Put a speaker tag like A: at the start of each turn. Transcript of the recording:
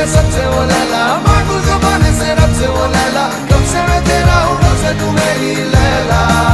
A: से सच्चे वो लैला, मांगू ज़ुबान से रब से वो लैला, कब से मैं तेरा हूँ कब से तू मेरी लैला।